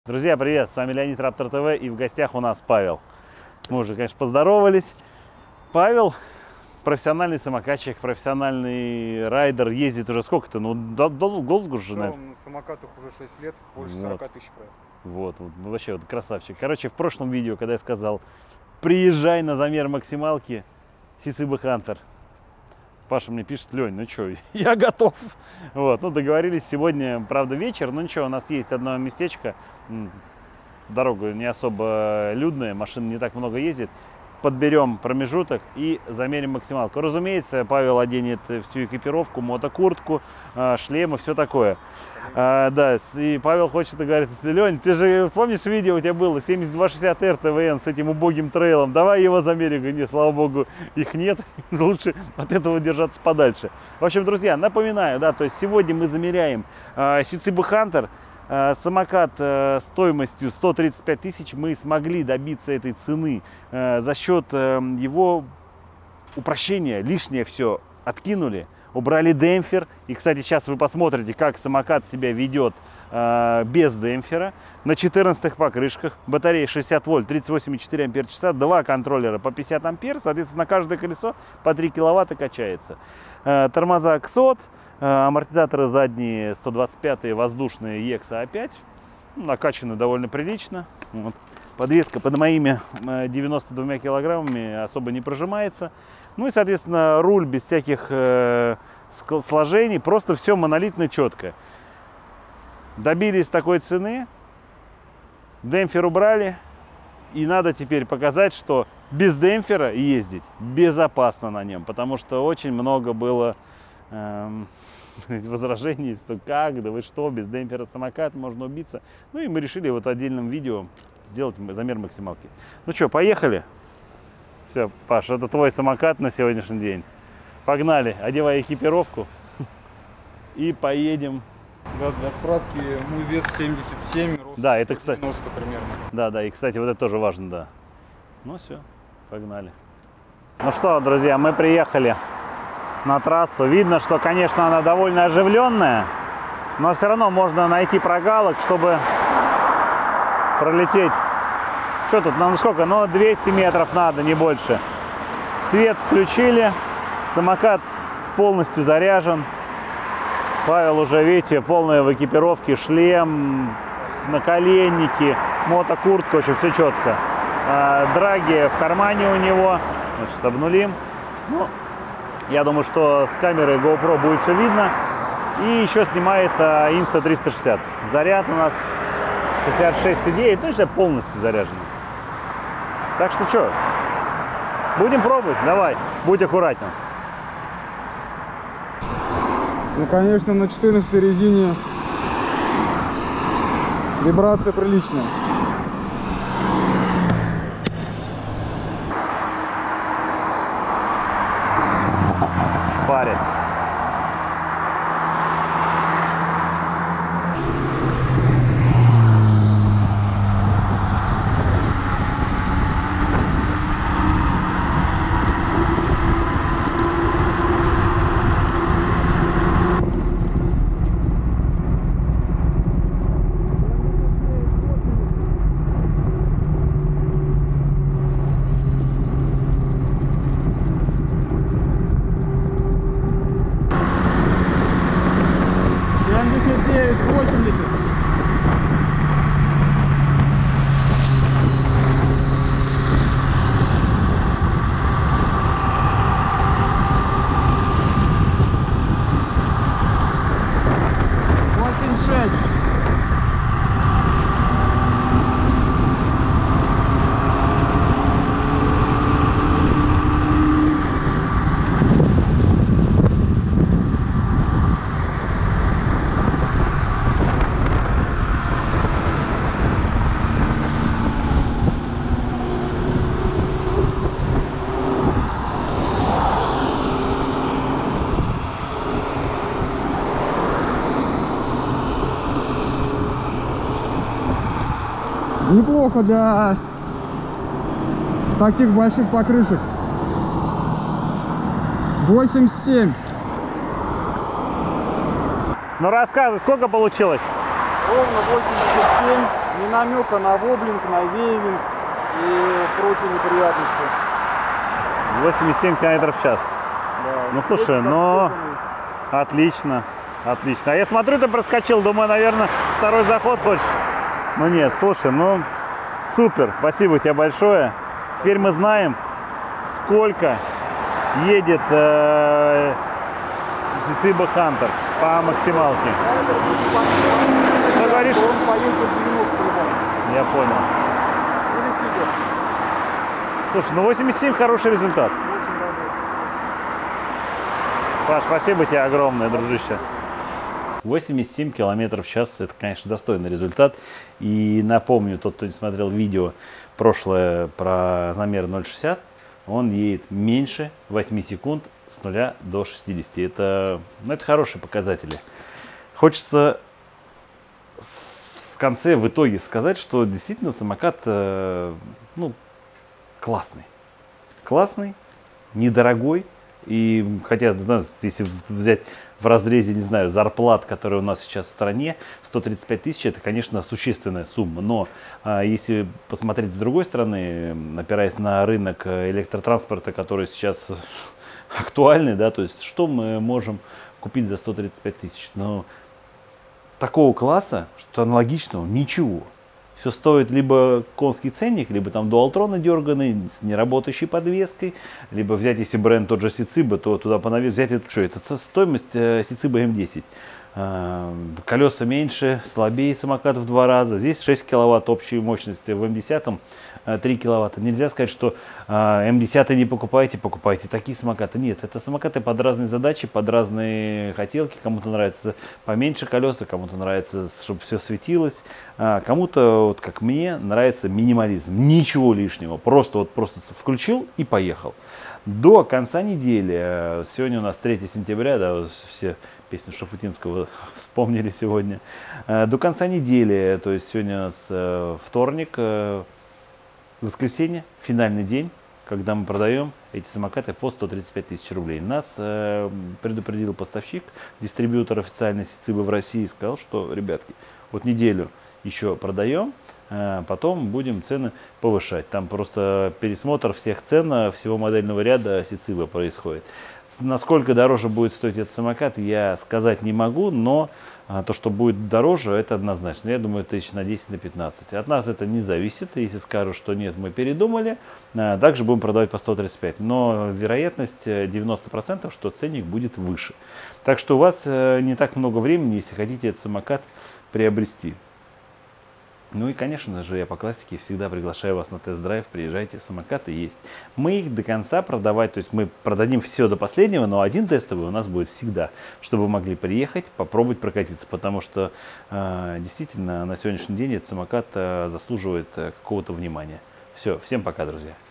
Друзья, привет! С вами Леонид Раптор ТВ, и в гостях у нас Павел. Мы уже, конечно, поздоровались. Павел профессиональный самокатчик, профессиональный райдер, ездит уже сколько-то, ну, долго же, наверное. На самокатах уже 6 лет, больше 40 тысяч проехал. Вот, вообще вот красавчик. Короче, в прошлом видео, когда я сказал, приезжай на замер максималки, Сицибы Хантер, Паша мне пишет: Лень, ну что, я готов. Вот, ну договорились сегодня, правда, вечер, но ничего, у нас есть одно местечко, дорога не особо людная, машин не так много ездит. Подберем промежуток и замерим максималку. Разумеется, Павел оденет всю экипировку, мотокуртку, шлем и все такое. Да, и Павел хочет и говорит: Лень, ты же помнишь, видео у тебя было 7260R ТВН с этим убогим трейлом, давай его замерим. Нет, слава богу, их нет, лучше от этого держаться подальше. В общем, друзья, напоминаю, да, то есть сегодня мы замеряем Сицибы Хантер. Самокат стоимостью 135 тысяч, мы смогли добиться этой цены за счет его упрощения. Лишнее все откинули, убрали демпфер. И, кстати, сейчас вы посмотрите, как самокат себя ведет без демпфера. На 14 покрышках, батарея 60 вольт, 38,4 ампер-часа, два контроллера по 50 ампер, соответственно, на каждое колесо по 3 киловатта качается. Тормоза Ксот. Амортизаторы задние 125-е воздушные EXA A5, накачаны довольно прилично. Вот. Подвеска под моими 92 килограммами особо не прожимается. Ну и, соответственно, руль без всяких сложений, просто все монолитно четко. Добились такой цены, демпфер убрали, и надо теперь показать, что без демпфера ездить безопасно на нем, потому что очень много было возражений, что как, да вы что, без демпфера самокат, можно убиться. Ну и мы решили вот в отдельном видео сделать замер максималки. Ну что, поехали? Все, Паш, это твой самокат на сегодняшний день. Погнали, одевай экипировку и поедем. Да, для справки, мой вес 77, рост, да, это, кстати, 90 примерно. Да, и, кстати, вот это тоже важно, да. Ну все, погнали. Ну что, друзья, мы приехали на трассу. Видно, что, конечно, она довольно оживленная, но все равно можно найти прогалок, чтобы пролететь. Что тут, ну сколько? Ну 200 метров надо, не больше. Свет включили, самокат полностью заряжен. Павел уже, видите, полная в экипировке, шлем, наколенники, мотокуртка, в общем, все четко. Драги в кармане у него. Сейчас обнулим. Ну, я думаю, что с камеры GoPro будет все видно. И еще снимает Insta360. Заряд у нас 66,9, точно полностью заряжен. Так что что, будем пробовать? Давай, будь аккуратен. Ну, конечно, на 14 резине вибрация приличная. Парит. Неплохо для таких больших покрышек. 87. Ну рассказывай, сколько получилось? Ровно 87. Ни намека на воблинг, на вейвинг и прочие неприятности. 87 км в час. Да, Ну слушай, но отлично, отлично. А я смотрю, ты проскочил, думаю, наверное, второй заход хочешь. Ну нет, слушай, ну супер, спасибо тебе большое. Теперь мы знаем, сколько едет Сициба Хантер по максималке. Что говоришь? Он поедет 90 по-любому. Я понял. Или сидит. Слушай, ну 87 хороший результат. Очень добрый. Паш, спасибо тебе огромное, дружище. 87 км в час, это, конечно, достойный результат. И напомню, тот, кто не смотрел видео прошлое про замер 0,60, он едет меньше 8 секунд с 0 до 60. Это хорошие показатели. Хочется в конце, в итоге сказать, что действительно самокат ну, классный. Классный, недорогой. И хотя, если взять в разрезе, не знаю, зарплат, которые у нас сейчас в стране, 135 тысяч, это, конечно, существенная сумма. Но если посмотреть с другой стороны, опираясь на рынок электротранспорта, который сейчас актуальный, да, то есть что мы можем купить за 135 тысяч? Но такого класса, что аналогичного, ничего. Все стоит либо конский ценник, либо там дуалтроны дерганые с неработающей подвеской, либо взять, если бренд тот же Сициба, то туда взять это что? Это стоимость Сициба М10. Колеса меньше, слабее самокат в 2 раза. Здесь 6 киловатт общей мощности, в М10 3 киловатта. Нельзя сказать, что М10 не покупайте, покупайте такие самокаты. Нет, это самокаты под разные задачи, под разные хотелки. Кому-то нравится поменьше колеса, кому-то нравится, чтобы все светилось. Кому-то, вот как мне, нравится минимализм. Ничего лишнего. Просто включил и поехал. До конца недели, сегодня у нас 3 сентября, да, все песню Шафутинского вспомнили сегодня. До конца недели, то есть сегодня у нас вторник, воскресенье, финальный день, когда мы продаем эти самокаты по 135 тысяч рублей. Нас предупредил поставщик, дистрибьютор официальной Сицибы в России, сказал, что, ребятки, вот неделю еще продаем, потом будем цены повышать. Там просто пересмотр всех цен, всего модельного ряда Сицибы происходит. Насколько дороже будет стоить этот самокат, я сказать не могу, но то, что будет дороже, это однозначно. Я думаю, тысяч на 10, на 15. От нас это не зависит. Если скажут, что нет, мы передумали, также будем продавать по 135. Но вероятность 90%, что ценник будет выше. Так что у вас не так много времени, если хотите этот самокат приобрести. Ну и, конечно же, я по классике всегда приглашаю вас на тест-драйв, приезжайте, самокаты есть. Мы их до конца продавать, то есть мы продадим все до последнего, но один тестовый у нас будет всегда, чтобы вы могли приехать, попробовать прокатиться, потому что действительно на сегодняшний день этот самокат заслуживает какого-то внимания. Все, всем пока, друзья.